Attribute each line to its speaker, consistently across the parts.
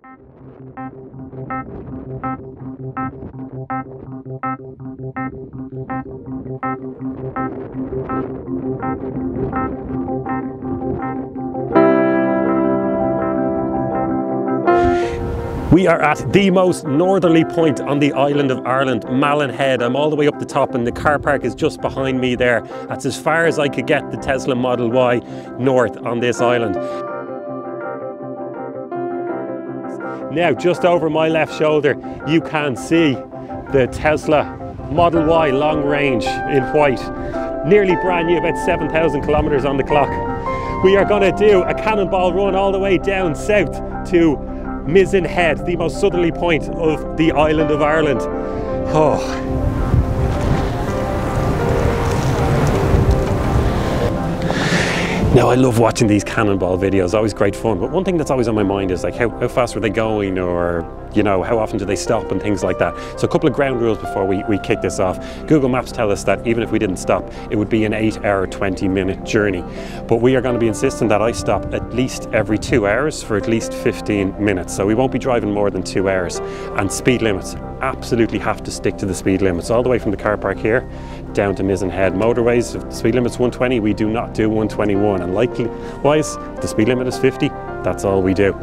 Speaker 1: We are at the most northerly point on the island of Ireland, Malin Head. I'm all the way up the top and the car park is just behind me there. That's as far as I could get the Tesla Model Y north on this island. Now, just over my left shoulder, you can see the Tesla Model Y long range in white. Nearly brand new, about 7,000 kilometers on the clock. We are going to do a cannonball run all the way down south to Mizen Head, the most southerly point of the island of Ireland. Oh. Now, I love watching these cannonball videos, always great fun, but one thing that's always on my mind is like how fast were they going, or you know, how often do they stop and things like that. So a couple of ground rules before we kick this off. Google Maps tell us that even if we didn't stop, it would be an 8-hour, 20-minute journey. But we are going to be insisting that I stop at least every 2 hours for at least 15 minutes. So we won't be driving more than 2 hours. And speed limits, absolutely have to stick to the speed limits all the way from the car park here down to Mizen Head. Motorways, if the speed limit's 120, we do not do 121. And likewise, if the speed limit is 50, that's all we do.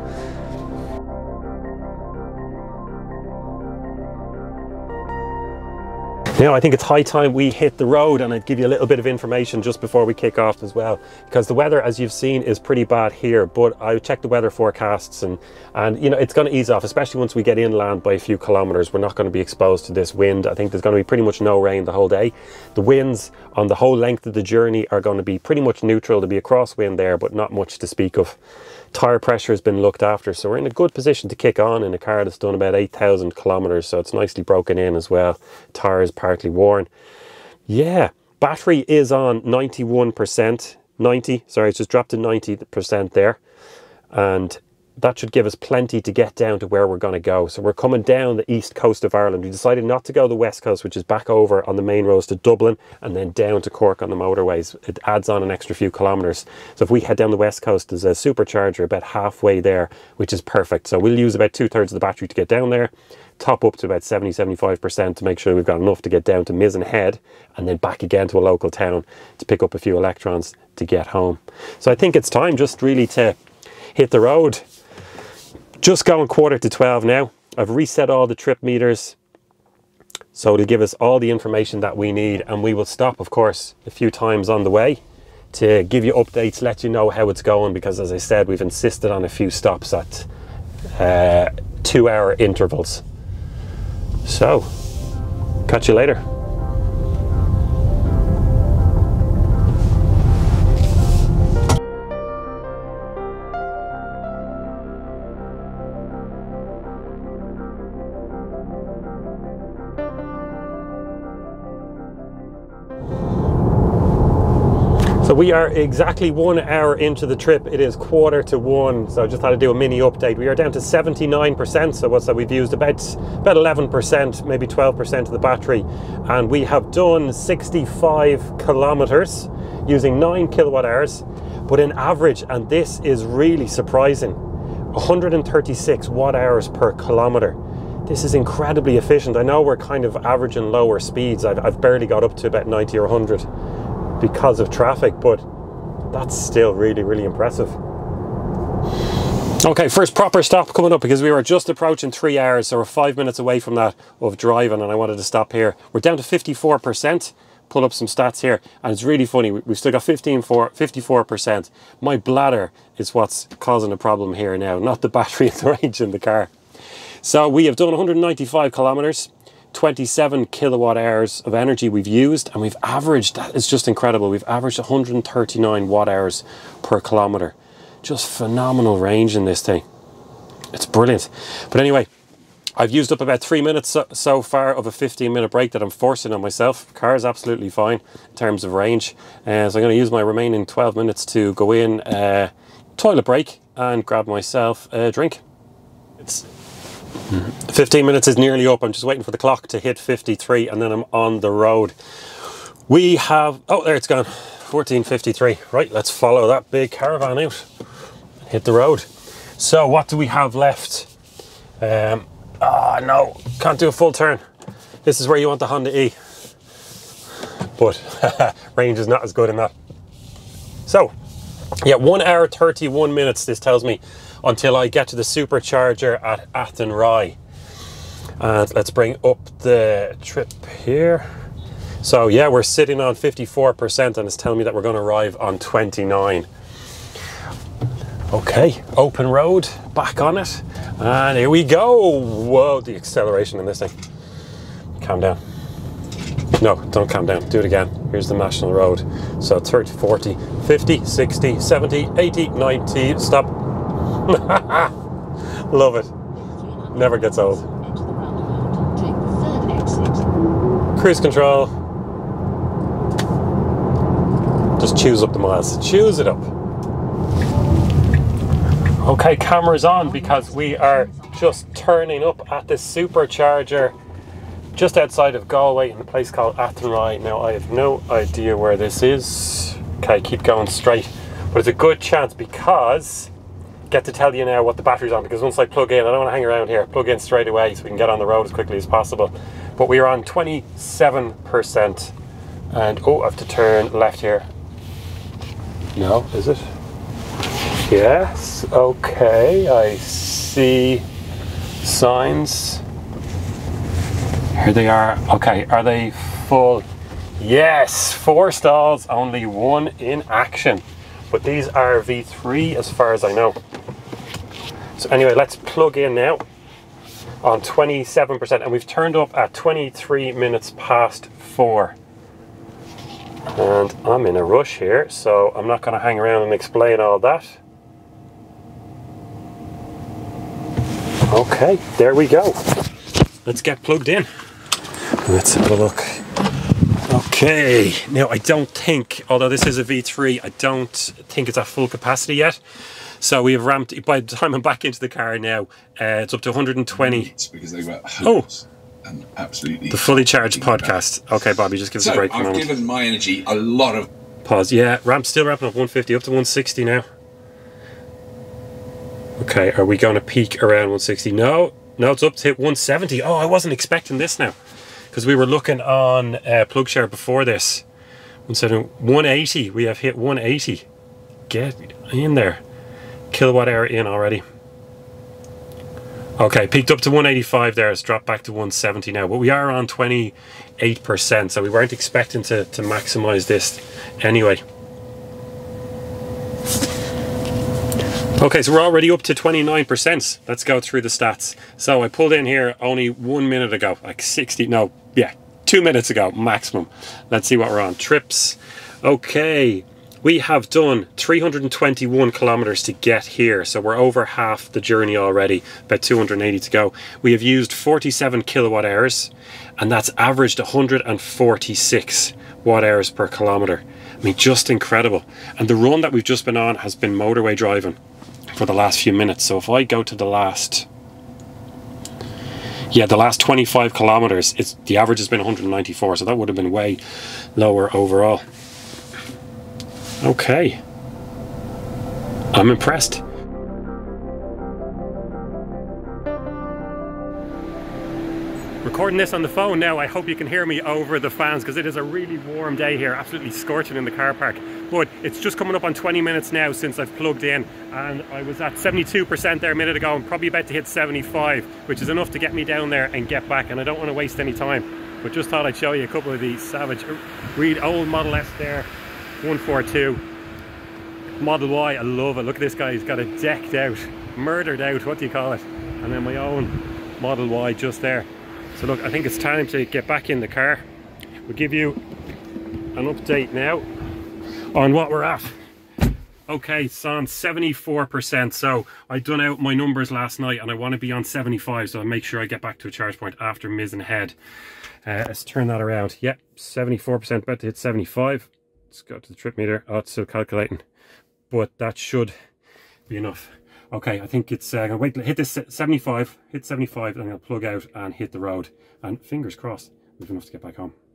Speaker 1: Now, I think it's high time we hit the road, and I'd give you a little bit of information just before we kick off as well, because the weather, as you've seen, is pretty bad here, but I checked the weather forecasts and you know, it's going to ease off, especially once we get inland by a few kilometers. We're not going to be exposed to this wind. I think there's going to be pretty much no rain the whole day. The winds on the whole length of the journey are going to be pretty much neutral. There'll be a crosswind there, but not much to speak of. Tire pressure has been looked after, so we're in a good position to kick on in a car that's done about 8,000 kilometers, so it's nicely broken in as well. Tire is partly worn. Yeah, battery is on 91%, it's just dropped to 90% there, and that should give us plenty to get down to where we're going to go. So we're coming down the east coast of Ireland. We decided not to go the west coast, which is back over on the main roads to Dublin and then down to Cork on the motorways. It adds on an extra few kilometers. So if we head down the west coast, there's a supercharger about halfway there, which is perfect. So we'll use about 2/3 of the battery to get down there, top up to about 70-75% to make sure we've got enough to get down to Mizen Head, and then back again to a local town to pick up a few electrons to get home. So I think it's time just really to hit the road. Just going 11:45 now. I've reset all the trip meters, so it'll give us all the information that we need, and we will stop, of course, a few times on the way to give you updates, let you know how it's going, because as I said, we've insisted on a few stops at 2-hour intervals. So, catch you later. So we are exactly 1 hour into the trip. It is 1:45, so I just had to do a mini update. We are down to 79%, so what's that? We've used about 11%, maybe 12% of the battery, and we have done 65 kilometers using 9 kilowatt hours, but in average, and this is really surprising, 136 watt hours per kilometer. This is incredibly efficient. I know we're kind of averaging lower speeds. I've barely got up to about 90 or 100 because of traffic, but that's still really, really impressive. Okay, first proper stop coming up, because we were just approaching 3 hours, so we're 5 minutes away from that of driving, and I wanted to stop here. We're down to 54%. Pull up some stats here, and it's really funny. We've still got 54%. My bladder is what's causing a problem here now, not the battery and the range in the car. So we have done 195 kilometers. 27 kilowatt hours of energy we've used, and we've averaged, that is just incredible, we've averaged 139 watt hours per kilometer. Just phenomenal range in this thing. It's brilliant. But anyway, I've used up about 3 minutes so far of a 15-minute break that I'm forcing on myself. The car is absolutely fine in terms of range, so I'm going to use my remaining 12 minutes to go in, toilet break, and grab myself a drink. It's 15 minutes is nearly up. I'm just waiting for the clock to hit 53, and then I'm on the road. We have, oh, there it's gone, 14:53. Right, let's follow that big caravan out and hit the road. So what do we have left? No, can't do a full turn. This is where you want the Honda E. But range is not as good in that. So, yeah, 1 hour 31 minutes, this tells me, until I get to the Supercharger at Athenry. And let's bring up the trip here. So yeah, we're sitting on 54% and it's telling me that we're going to arrive on 29. Okay, open road, back on it. And here we go. Whoa, the acceleration in this thing. Calm down. No, don't calm down. Do it again. Here's the national road. So 30, 40, 50, 60, 70, 80, 90. Stop. Love it. Never gets old. Cruise control. Just choose up the miles. Choose it up. Okay, camera's on because we are just turning up at the Supercharger just outside of Galway in a place called Athenry. Now, I have no idea where this is. Okay, keep going straight. But it's a good chance because I get to tell you now what the battery's on, because once I plug in, I don't want to hang around here. Plug in straight away so we can get on the road as quickly as possible. But we are on 27%. And, oh, I have to turn left here. No, is it? Yes, okay, I see signs. Here they are. Okay, are they full? Yes, 4 stalls, only 1 in action. But these are V3 as far as I know. So anyway, let's plug in now on 27%, and we've turned up at 23 minutes past 4. And I'm in a rush here, so I'm not going to hang around and explain all that. Okay, there we go. Let's get plugged in. Let's have a look. Okay, now I don't think, although this is a V3, I don't think it's at full capacity yet. So we have ramped, by the time I'm back into the car now, it's up to 120.
Speaker 2: Because they were hopeless and absolutely...
Speaker 1: The fully charged podcast. Okay, Bobby, just give us a break for a moment.
Speaker 2: I've given my energy a lot of...
Speaker 1: Pause, yeah, still ramping up 150, up to 160 now. Okay, are we going to peak around 160? No, it's up to 170. Oh, I wasn't expecting this now, because we were looking on PlugShare before this. Instead of 180, we have hit 180. Get in there. Kilowatt hour in already. Okay, peaked up to 185 there. It's dropped back to 170 now, but we are on 28%, so we weren't expecting to maximize this anyway. Okay, so we're already up to 29%. Let's go through the stats. So I pulled in here only 1 minute ago, like 2 minutes ago maximum. Let's see what we're on. Trips. Okay, we have done 321 kilometers to get here. So we're over half the journey already, about 280 to go. We have used 47 kilowatt hours, and that's averaged 146 watt hours per kilometer. I mean, just incredible. And the run that we've just been on has been motorway driving for the last few minutes. So if I go to the last 25 kilometers, the average has been 194, so that would have been way lower overall. Okay, I'm impressed. Recording this on the phone now. I hope you can hear me over the fans, because it is a really warm day here, absolutely scorching in the car park. But it's just coming up on 20 minutes now since I've plugged in, and I was at 72% there a minute ago. I'm probably about to hit 75, which is enough to get me down there and get back, and I don't want to waste any time. But just thought I'd show you a couple of these savage, read old Model S there, 142. Model Y, I love it. Look at this guy, he's got it decked out, murdered out, what do you call it? And then my own Model Y just there. So look, I think it's time to get back in the car. We'll give you an update now on what we're at. Okay, it's on 74%. So I done out my numbers last night and I want to be on 75, so I'll make sure I get back to a charge point after Mizen Head. Let's turn that around. Yep, 74%, about to hit 75. Let's go to the trip meter. Oh, it's still calculating, but that should be enough. Okay, I think it's gonna wait, hit this 75, hit 75, and I'm gonna plug out and hit the road. And fingers crossed, we've enough to get back home.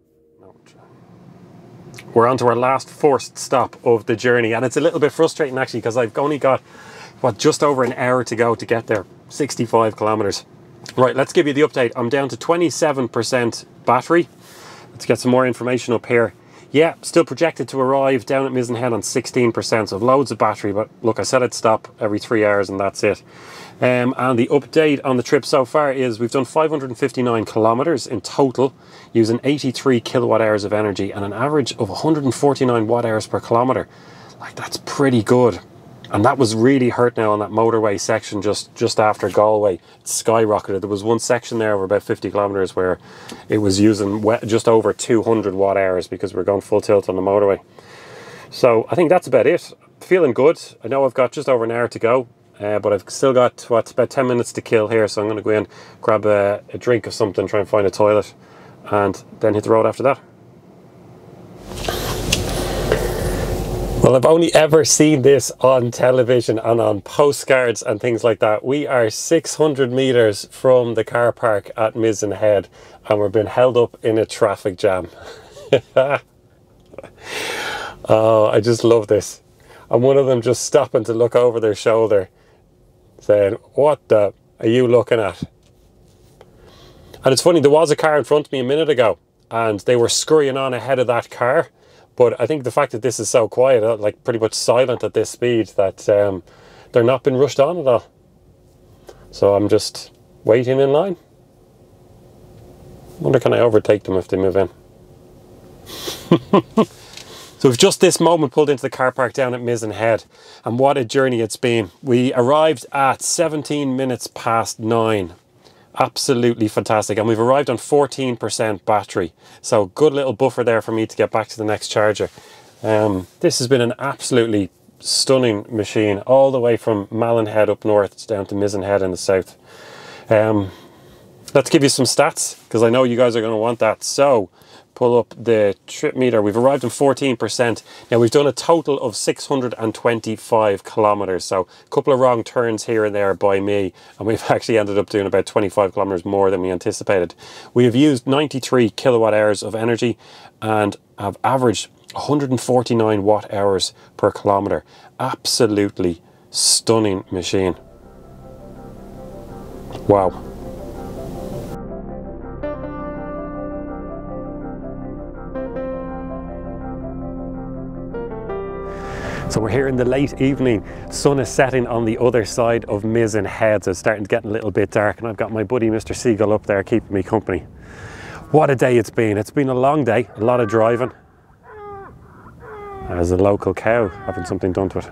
Speaker 1: We're on to our last forced stop of the journey, and it's a little bit frustrating actually, because I've only got, what, just over an hour to go to get there. 65 kilometers. Right, let's give you the update. I'm down to 27% battery. Let's get some more information up here. Yeah, still projected to arrive down at Mizen Head on 16%, so loads of battery, but look, I said I'd stop every 3 hours and that's it. And the update on the trip so far is we've done 559 kilometers in total, using 83 kilowatt hours of energy and an average of 149 watt hours per kilometer. Like, that's pretty good. And that was really hurt now on that motorway section just after Galway. It skyrocketed. There was one section there over about 50 kilometers where it was using just over 200 watt hours because we're going full tilt on the motorway. So I think that's about it. Feeling good. I know I've got just over an hour to go, but I've still got about 10 minutes to kill here. So I'm going to go in, grab a drink of something, try and find a toilet, and then hit the road after that. Well, I've only ever seen this on television and on postcards and things like that. We are 600 meters from the car park at Mizen Head and we're being held up in a traffic jam. Oh, I just love this. And one of them just stopping to look over their shoulder saying, "What the are you looking at?" And it's funny, there was a car in front of me a minute ago and they were scurrying on ahead of that car. But I think the fact that this is so quiet, like pretty much silent at this speed, that they're not being rushed on at all. So I'm just waiting in line. Wonder, can I overtake them if they move in? So we've just this moment pulled into the car park down at Mizen Head, and what a journey it's been. We arrived at 17 minutes past 9. Absolutely fantastic, and we've arrived on 14% battery, so good little buffer there for me to get back to the next charger. This has been an absolutely stunning machine, all the way from Malin Head up north down to Mizen Head in the south. Let's give you some stats, because I know you guys are going to want that. So pull up the trip meter. We've arrived on 14%. Now we've done a total of 625 kilometers. So a couple of wrong turns here and there by me. And we've actually ended up doing about 25 kilometers more than we anticipated. We have used 93 kilowatt hours of energy and have averaged 149 watt hours per kilometer. Absolutely stunning machine. Wow. So we're here in the late evening. Sun is setting on the other side of Mizen Head, so it's starting to get a little bit dark, and I've got my buddy Mr. Seagull up there keeping me company. What a day it's been. It's been a long day, a lot of driving. There's a local cow having something done to it.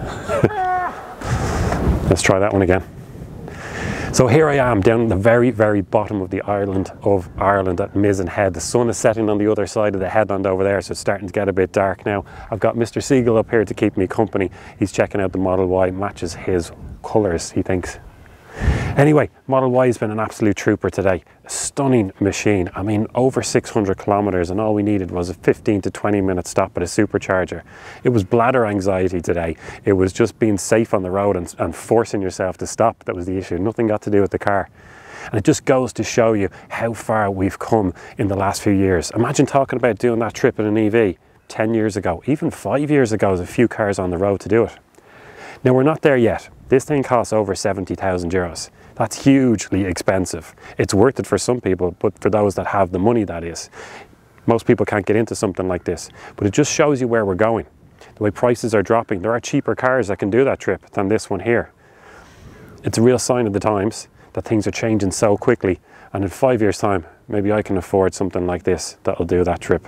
Speaker 1: Let's try that one again. So here I am down at the very, very bottom of the island of Ireland at Mizen Head. The sun is setting on the other side of the headland over there, so it's starting to get a bit dark now. I've got Mr. Seagull up here to keep me company. He's checking out the Model Y, matches his colours, he thinks. Anyway, Model Y has been an absolute trooper today. A stunning machine. I mean, over 600 kilometers, and all we needed was a 15 to 20 minute stop at a supercharger. It was bladder anxiety today. It was just being safe on the road and forcing yourself to stop that was the issue. Nothing got to do with the car. And it just goes to show you how far we've come in the last few years. Imagine talking about doing that trip in an EV 10 years ago. Even 5 years ago, there's a few cars on the road to do it. Now, we're not there yet. This thing costs over 70,000 euros. That's hugely expensive. It's worth it for some people, but for those that have the money, that is. Most people can't get into something like this, but it just shows you where we're going. The way prices are dropping, there are cheaper cars that can do that trip than this one here. It's a real sign of the times that things are changing so quickly, and in 5 years' time, maybe I can afford something like this that'll do that trip.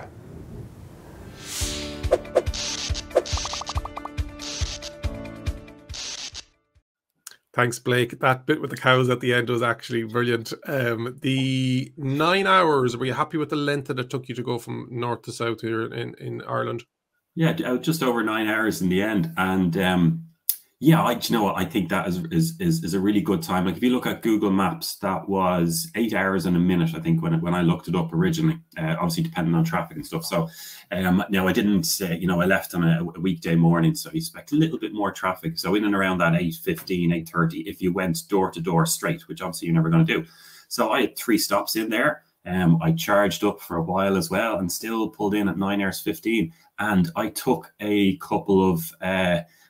Speaker 3: Thanks, Blake. That bit with the cows at the end was actually brilliant. The 9 hours, were you happy with the length that it took you to go from north to south here in Ireland?
Speaker 4: Yeah, just over 9 hours in the end. And yeah, you know what? I think that is a really good time. Like if you look at Google Maps, that was 8 hours and a minute, I think, when I looked it up originally, obviously depending on traffic and stuff. So now I didn't, you know, I left on a weekday morning, so I expect a little bit more traffic. So in and around that 8:15, 8:30, if you went door to door straight, which obviously you're never going to do. So I had 3 stops in there. I charged up for a while as well and still pulled in at 9 hours 15. And I took a couple of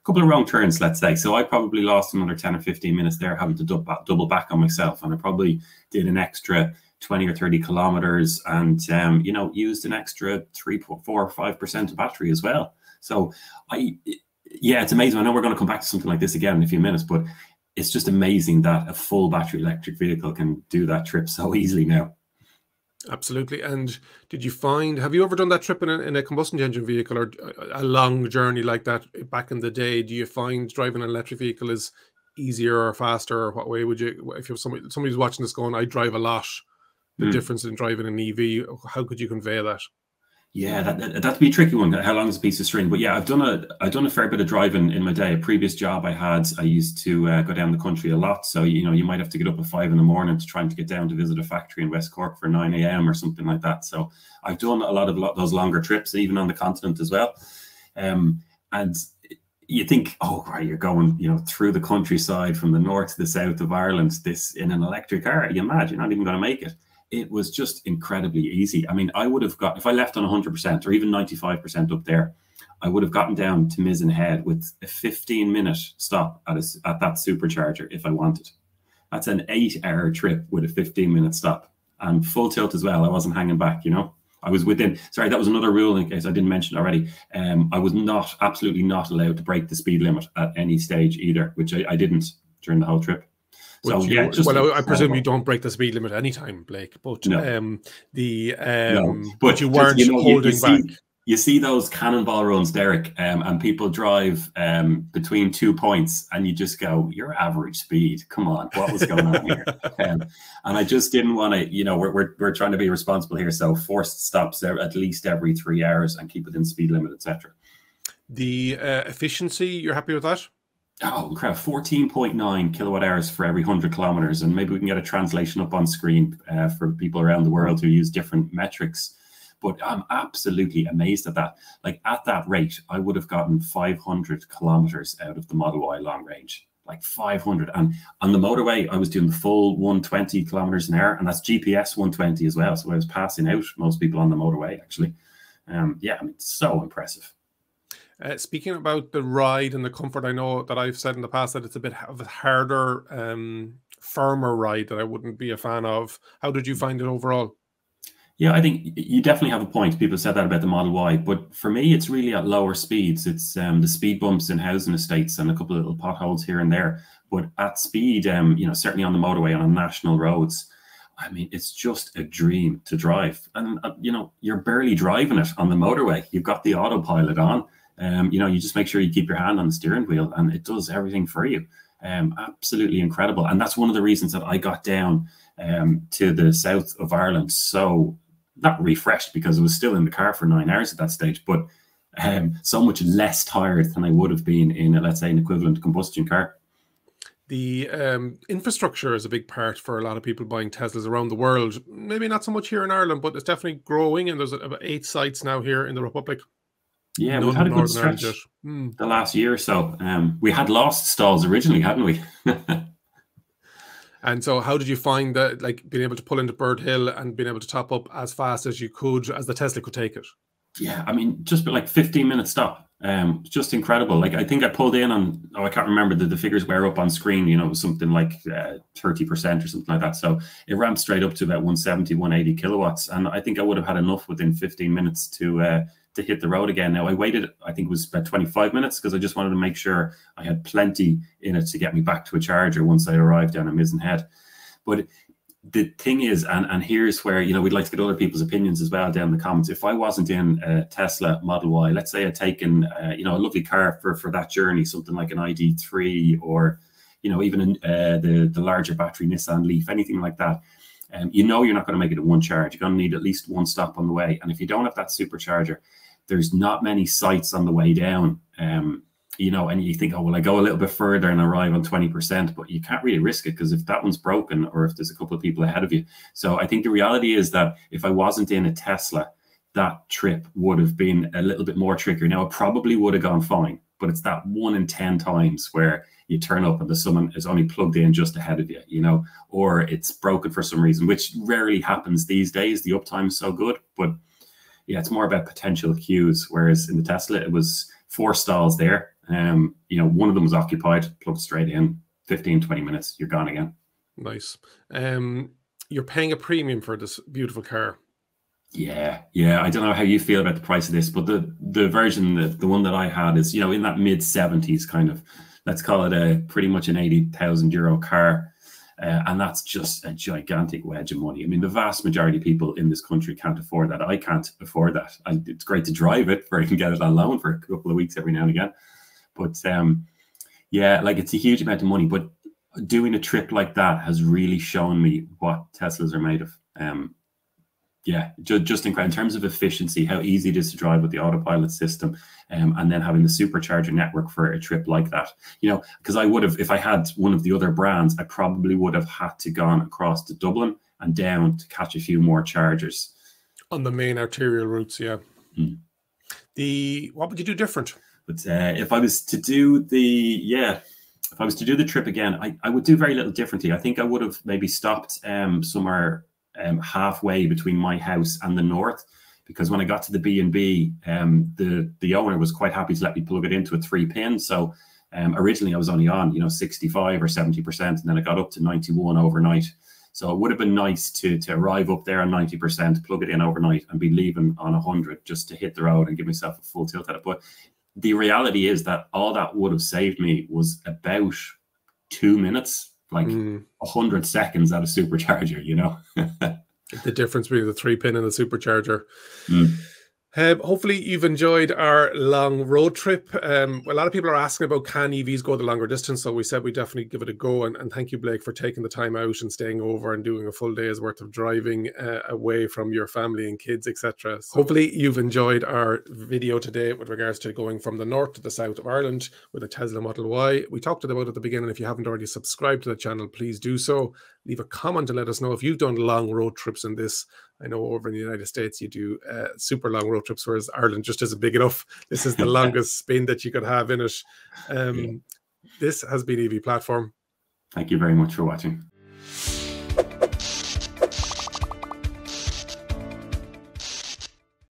Speaker 4: couple of wrong turns, let's say. So I probably lost another 10 or 15 minutes there having to double back on myself. And I probably did an extra 20 or 30 kilometers and, you know, used an extra 3, 4, or 5% of battery as well. So yeah, it's amazing. I know we're going to come back to something like this again in a few minutes, but it's just amazing that a full battery electric vehicle can do that trip so easily now.
Speaker 3: Absolutely. And did you find, have you ever done that trip in a combustion engine vehicle or a long journey like that back in the day? Do you find driving an electric vehicle is easier or faster? Or what way would you, if you're somebody's watching this going, I drive a lot, the difference in driving an EV, how could you convey that?
Speaker 4: Yeah, that'd be a tricky one. How long is a piece of string? But yeah, I've done a fair bit of driving in my day. A previous job I had, I used to go down the country a lot. So you know, you might have to get up at 5 in the morning to try and get down to visit a factory in West Cork for 9 a.m. or something like that. So I've done a lot of those longer trips, even on the continent as well. And you think, oh, right, you're going, you know, through the countryside from the north to the south of Ireland, this in an electric car. You imagine, you're not even going to make it. It was just incredibly easy. I mean, I would have got, if I left on 100% or even 95% up there, I would have gotten down to Mizen Head with a 15-minute stop at that supercharger if I wanted. That's an 8-hour trip with a 15-minute stop and full tilt as well. I wasn't hanging back, you know. I was within, sorry, that was another rule in case I didn't mention it already. I was absolutely not allowed to break the speed limit at any stage either, which I didn't during the whole trip. So, yeah,
Speaker 3: well, I presume you don't break the speed limit anytime, Blake. But
Speaker 4: no.
Speaker 3: But you weren't holding back.
Speaker 4: You see those cannonball runs, Derek, and people drive between 2 points, and you just go, "Your average speed. Come on, what was going on here?" And I just didn't want to. You know, we're trying to be responsible here, so forced stops at least every 3 hours and keep within speed limit, etc.
Speaker 3: The efficiency, you're happy with that?
Speaker 4: Oh, incredible. 14.9 kilowatt hours for every 100 kilometers. And maybe we can get a translation up on screen for people around the world who use different metrics. But I'm absolutely amazed at that. Like at that rate, I would have gotten 500 kilometers out of the Model Y long range, like 500. And on the motorway, I was doing the full 120 kilometers an hour. And that's GPS 120 as well. So I was passing out most people on the motorway, actually. Yeah, I mean, it's so impressive.
Speaker 3: Speaking about the ride and the comfort, I know that I've said in the past that it's a bit of a harder, firmer ride that I wouldn't be a fan of. How did you find it overall?
Speaker 4: Yeah, I think you definitely have a point. People said that about the Model Y, but for me, it's really at lower speeds. It's the speed bumps in housing estates and a couple of little potholes here and there. But at speed, you know, certainly on the motorway and on national roads, I mean, it's just a dream to drive. And, you know, you're barely driving it on the motorway. You've got the autopilot on. You know, you just make sure you keep your hand on the steering wheel and it does everything for you. Absolutely incredible. And that's one of the reasons that I got down to the south of Ireland so, not refreshed because I was still in the car for 9 hours at that stage, but so much less tired than I would have been in, let's say, an equivalent combustion car.
Speaker 3: The infrastructure is a big part for a lot of people buying Teslas around the world. Maybe not so much here in Ireland, but it's definitely growing. And there's about 8 sites now here in the Republic.
Speaker 4: Yeah, we've had a good stretch the last year or so. We had lost stalls originally, hadn't we?
Speaker 3: And so how did you find that, like being able to pull into Bird Hill and being able to top up as fast as you could, as the Tesla could take it?
Speaker 4: Yeah, I mean, just like 15-minute stop. Just incredible. Like I think I pulled in on, I can't remember, the figures were up on screen, you know, it was something like 30% or something like that. So it ramped straight up to about 170, 180 kilowatts. And I think I would have had enough within 15 minutes to hit the road again. Now I waited, I think it was about 25 minutes because I just wanted to make sure I had plenty in it to get me back to a charger once I arrived down at Mizen Head. But the thing is, and here's where, you know, we'd like to get other people's opinions as well down in the comments. If I wasn't in a Tesla Model Y, let's say I'd taken, you know, a lovely car for that journey, something like an ID3 or, you know, even the larger battery Nissan Leaf, anything like that. You know, you're not going to make it in one charge. You're going to need at least one stop on the way. And if you don't have that supercharger, there's not many sites on the way down, you know, and you think, oh, well, I go a little bit further and arrive on 20%, but you can't really risk it because if that one's broken or if there's a couple of people ahead of you. So I think the reality is that if I wasn't in a Tesla, that trip would have been a little bit more trickier. Now, it probably would have gone fine, but it's that 1 in 10 times where you turn up and there's someone is only plugged in just ahead of you, you know, or it's broken for some reason, which rarely happens these days. The uptime's so good, but yeah, it's more about potential queues. Whereas in the Tesla, it was 4 stalls there. You know, one of them was occupied, plugged straight in, 15, 20 minutes, you're gone again.
Speaker 3: Nice. You're paying a premium for this beautiful car.
Speaker 4: Yeah, yeah. I don't know how you feel about the price of this, but the version, the one that I had is, you know, in that mid 70s kind of, let's call it a pretty much an 80,000 euro car. And that's just a gigantic wedge of money. I mean, the vast majority of people in this country can't afford that. I can't afford that. It's great to drive it, where I can get it on loan for a couple of weeks every now and again. But yeah, like, it's a huge amount of money. But doing a trip like that has really shown me what Teslas are made of. Yeah, just incredible in terms of efficiency, how easy it is to drive with the autopilot system, and then having the supercharger network for a trip like that. You know, because I would have, if I had one of the other brands, I probably would have had to gone across to Dublin and down to catch a few more chargers
Speaker 3: on the main arterial routes. Yeah. What would you do different?
Speaker 4: But if I was to do the trip again, I would do very little differently. I think I would have maybe stopped somewhere halfway between my house and the north, because when I got to the B&B, the owner was quite happy to let me plug it into a 3-pin. So originally I was only on, you know, 65 or 70%, and then I got up to 91 overnight. So it would have been nice to arrive up there on 90%, plug it in overnight, and be leaving on 100 just to hit the road and give myself a full tilt at it. But the reality is that all that would have saved me was about 2 minutes, like 100 seconds at a supercharger, you know.
Speaker 3: The difference between the 3-pin and the supercharger. Hopefully you've enjoyed our long road trip. A lot of people are asking about, can EVs go the longer distance? So we said we definitely give it a go. And thank you, Blake, for taking the time out and staying over and doing a full day's worth of driving away from your family and kids, etc. So hopefully you've enjoyed our video today with regards to going from the north to the south of Ireland with a Tesla Model Y. We talked about it at the beginning. If you haven't already subscribed to the channel, please do so. Leave a comment and let us know if you've done long road trips in this. I know over in the United States you do super long road trips, whereas Ireland just isn't big enough. This is the longest spin that you could have in it. This has been EV Platform.
Speaker 4: Thank you very much for watching.